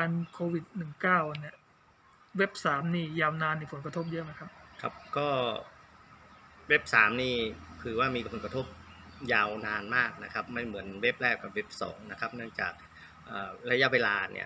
การณ์โควิด19เนี่ยเว็บ3นี่ยาวนานมีผลกระทบเยอะไหมครับครับก็เว็บ3นี่คือว่ามีผลกระทบยาวนานมากนะครับไม่เหมือนเว็บแรกกับเว็บ2นะครับเนื่องจากระยะเวลาเนี่ย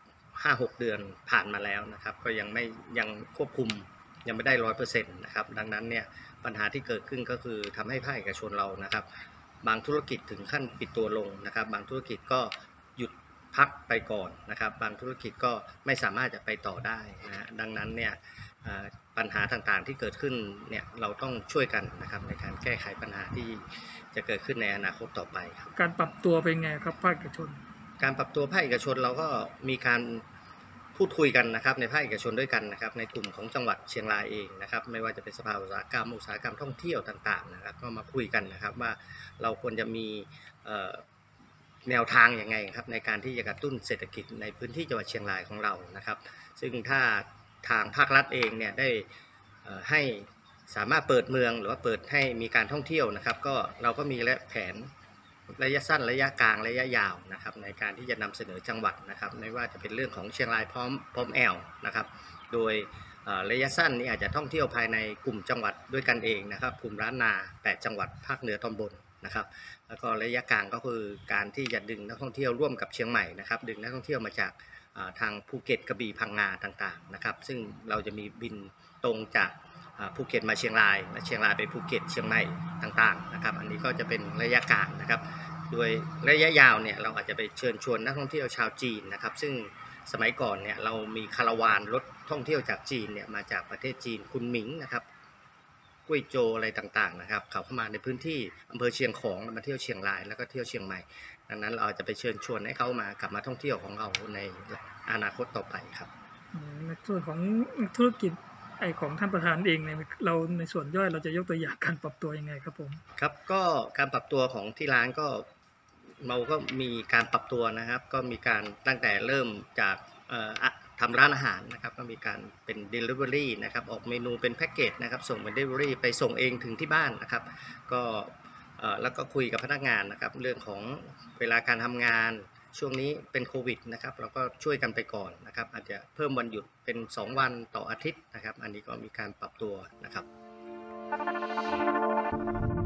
5-6 เดือนผ่านมาแล้วนะครับก็ยังควบคุมยังไม่ได้100%นะครับดังนั้นเนี่ยปัญหาที่เกิดขึ้นก็คือทำให้ภาคเอกชนเรานะครับบางธุรกิจถึงขั้นปิดตัวลงนะครับบางธุรกิจก็หยุดพักไปก่อนนะครับบางธุรกิจก็ไม่สามารถจะไปต่อได้นะฮะดังนั้นเนี่ยปัญหาต่างๆที่เกิดขึ้นเนี่ยเราต้องช่วยกันนะครับในการแก้ไขปัญหาที่จะเกิดขึ้นในอนาคตต่อไปครับการปรับตัวเป็นไงครับภาคเอกชนการปรับตัวภาคเอกชนเราก็มีการพูดคุยกันนะครับในภาคเอกชนด้วยกันนะครับในกลุ่มของจังหวัดเชียงรายเองนะครับไม่ว่าจะเป็นสภาอุตสาหกรรมท่องเที่ยวต่างๆนะครับก็มาคุยกันนะครับว่าเราควรจะมีแนวทางยังไงครับในการที่จะกระตุ้นเศรษฐกิจในพื้นที่จังหวัดเชียงรายของเรานะครับซึ่งถ้าทางภาครัฐเองเนี่ยได้ให้สามารถเปิดเมืองหรือว่าเปิดให้มีการท่องเที่ยวนะครับก็เราก็มีแผนระยะสั้นระยะกลางระยะยาวนะครับในการที่จะนำเสนอจังหวัดนะครับไม่ว่าจะเป็นเรื่องของเชียงรายพร้อมแอลนะครับโดยระยะสั้นนี้อาจจะท่องเที่ยวภายในกลุ่มจังหวัดด้วยกันเองนะครับกลุ่มล้านนา8จังหวัดภาคเหนือตอนบนนะครับแล้วก็ระยะกลางก็คือการที่จะดึงนักท่องเที่ยวร่วมกับเชียงใหม่นะครับดึงนักท่องเที่ยวมาจากทางภูเก็ตกระบี่พังงาต่างๆนะครับซึ่งเราจะมีบินตรงจากภูเก็ตมาเชียงรายและเชียงรายไปภูเก็ตเชียงใหม่ต่างๆนะครับอันนี้ก็จะเป็นระยะกลางนะครับโดยระยะยาวเนี่ยเราอาจจะไปเชิญชวนนักท่องเที่ยวชาวจีนนะครับซึ่งสมัยก่อนเนี่ยเรามีคาราวานรถท่องเที่ยวจากจีนเนี่ยมาจากประเทศจีนคุณหมิงนะครับกุ้ยโจอะไรต่างๆนะครับเขาเข้ามาในพื้นที่อำเภอเชียงของมาเที่ยวเชียงรายแล้วก็เที่ยวเชียงใหม่ดังนั้นเราจะไปเชิญชวนให้เขามากลับมาท่องเที่ยวของเราในอนาคตต่อไปครับในส่วนของธุรกิจของท่านประธานเองเนี่ยเราในส่วนย่อยเราจะยกตัวอย่างการปรับตัวยังไงครับผมครับก็การปรับตัวของที่ร้านก็เราก็มีการปรับตัวนะครับก็มีการตั้งแต่เริ่มจากทำร้านอาหารนะครับก็มีการเป็น Delivery นะครับออกเมนูเป็นแพ็กเกจนะครับส่งเป็น Delivery ไปส่งเองถึงที่บ้านนะครับก็แล้วก็คุยกับพนักงานนะครับเรื่องของเวลาการทำงานช่วงนี้เป็นโควิดนะครับเราก็ช่วยกันไปก่อนนะครับอาจจะเพิ่มวันหยุดเป็น2วันต่ออาทิตย์นะครับอันนี้ก็มีการปรับตัวนะครับ